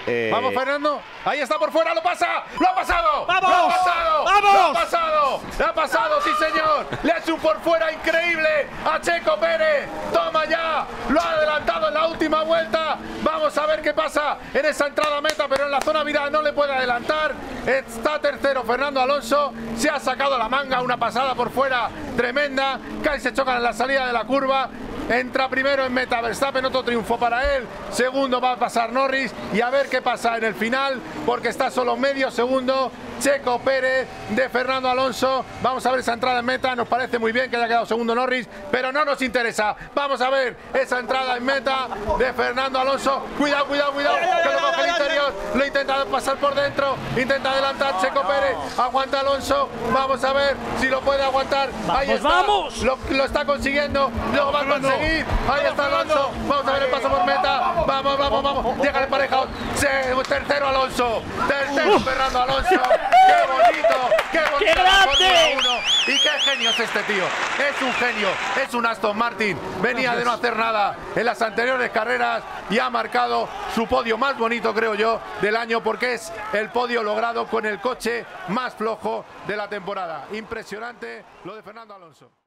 Vamos, Fernando. Ahí está por fuera, lo pasa. ¡Lo ha pasado! ¡Vamos! ¡Lo ha pasado! ¡Vamos! ¡Lo ha pasado! ¡Lo ha pasado, sí, señor! Le ha hecho un por fuera increíble a Checo Pérez. ¡Toma ya! Lo ha adelantado en la última vuelta. Vamos a ver qué pasa en esa entrada a meta, pero en la zona viral no le puede adelantar. Está tercero Fernando Alonso. Se ha sacado la manga, una pasada por fuera tremenda. Casi se chocan en la salida de la curva. Entra primero en meta Verstappen, otro triunfo para él. Segundo va a pasar Norris y a ver qué pasa en el final, porque está solo medio segundo Checo Pérez de Fernando Alonso. Vamos a ver esa entrada en meta. Nos parece muy bien que haya quedado segundo Norris, pero no nos interesa. Vamos a ver esa entrada en meta de Fernando Alonso. Cuidado, cuidado, cuidado, que lo coge el interior. Lo intenta pasar por dentro. Intenta adelantar Checo Pérez. Aguanta Alonso. Vamos a ver si lo puede aguantar. Ahí está. ¡Vamos! Lo está consiguiendo. Lo va a conseguir. Ahí está Alonso. Vamos a ver el paso por meta. Vamos, vamos, vamos. Llega el emparejado. Tercero Alonso. Tercero Fernando Alonso. ¡Qué bonito! ¡Qué bonito! ¡Qué grande! Y qué genio es este tío. Es un genio. Es un Aston Martin. Venía de no hacer nada en las anteriores carreras y ha marcado su podio más bonito, creo yo, del año, porque es el podio logrado con el coche más flojo de la temporada. Impresionante lo de Fernando Alonso.